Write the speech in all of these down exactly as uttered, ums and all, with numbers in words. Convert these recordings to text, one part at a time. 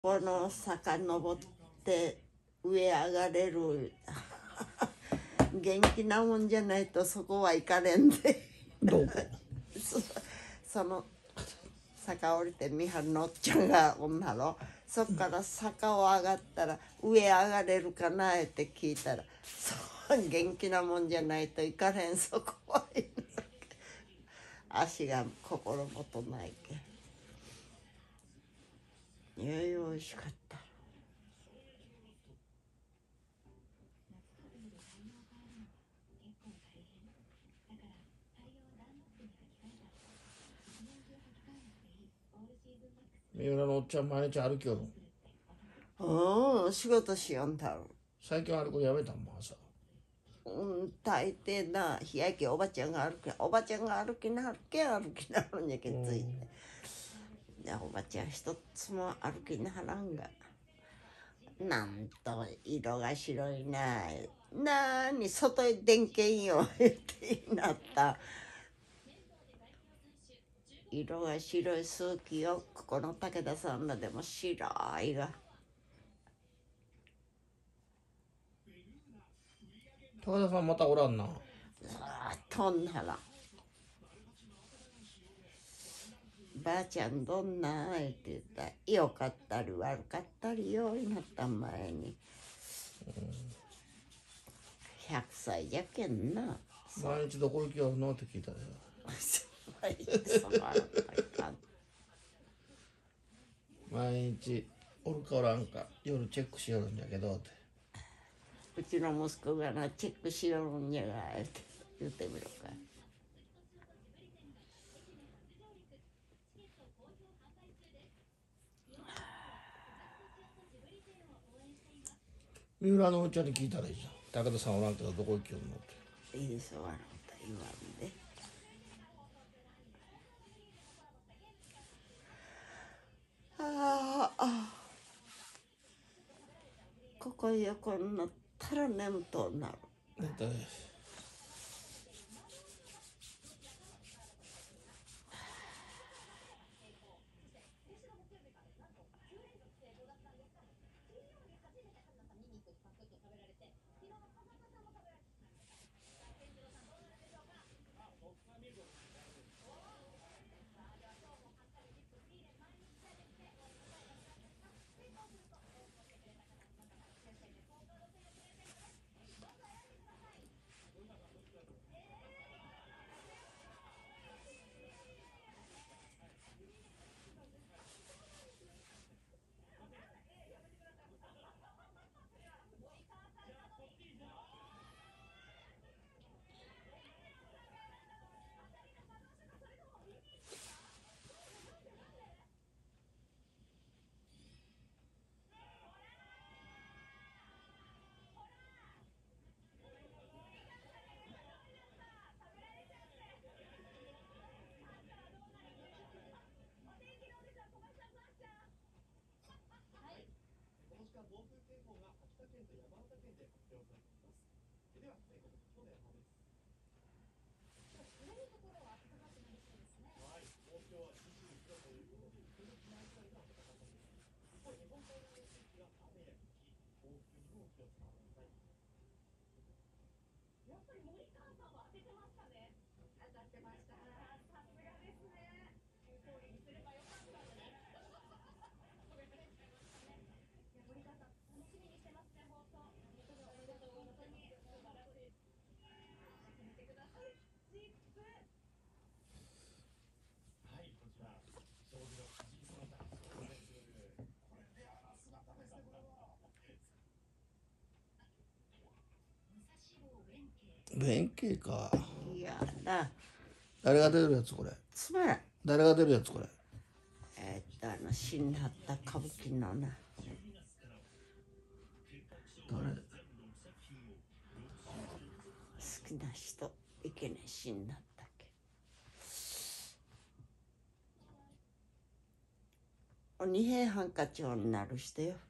この坂登って上上がれる元気なもんじゃないとそこは行かれんでどこそ, その坂降りてみはるのおっちゃんが女のそっから坂を上がったら上上がれるかなって聞いたらそう元気なもんじゃないと行かれんそこは足が心もとないけいやいやおいしかった三浦のおっちゃん毎日歩きよるうん仕事しよんだろ最近歩くのやめたんも朝うん大抵な日焼けおばちゃんが歩きおばちゃんが歩きな歩け歩きなるんやけついてでおばちゃん一つも歩きなはらんがなんと色が白いななーに外へ電源よってなった色が白いスーキよここの武田さんらでも白いが高田さんまたおらんなずーっとんならばあちゃんどんなって言ったらよかったり悪かったりようになった前にひゃくさいじゃけんな毎日どこ行きよるのって聞いたで毎日おるかおらんか夜チェックしよるんじゃけどってうちの息子がなチェックしよるんやがって言ってみろか三浦のおっちゃんに聞いたらいいじゃん高田さんおらんけどどこ行きよるのっていいですわろうと言わんでああここ横になったら眠となるだって弁慶かいやな誰が出るやつこれつまらん誰が出るやつこれえー、っとあの死んだった歌舞伎のな誰好きな人いけね死んだったっけ二平犯科長になる人よ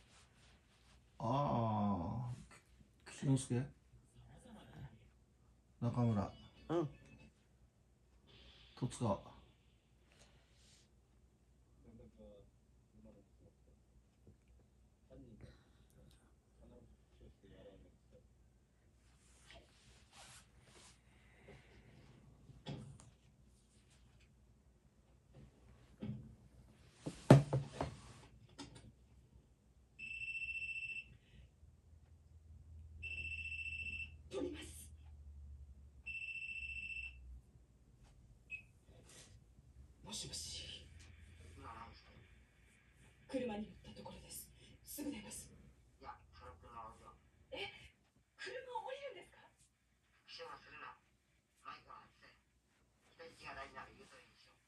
ああ吉之助中村うん戸塚しもし。車に乗ったところです。すぐ出ます。いや、その車をえ、車を降りるんですか？気象するな。マイクは外せ。人質が大事なら言うといいでしょう。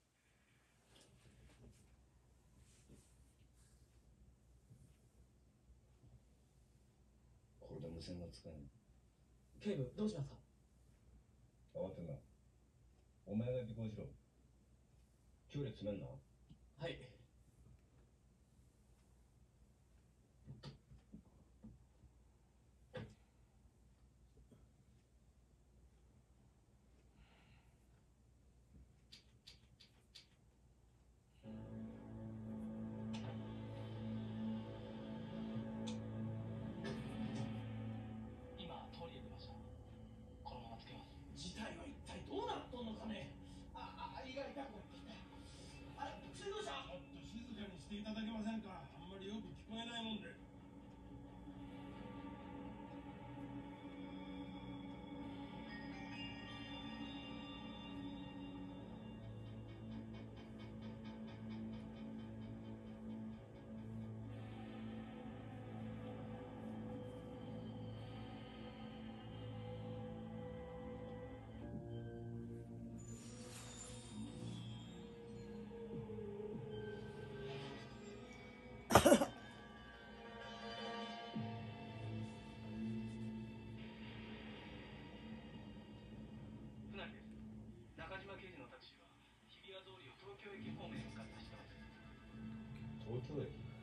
これで無線が使えん。 警部、どうしますか？ 慌てんな。お前が尾行しろ。距離詰めんな。 はい。今、通りへ出ました。このままつけます。事態は一体どうなっとんのかね。あ、あ、胃が痛くなってきた。あれ、水道車。ちょっと静かにしていただけませんか。あんまりよく聞こえないもんで。中島刑事のタクシーは日比谷通りを東京駅方面へ向かって走ってます。 東京駅。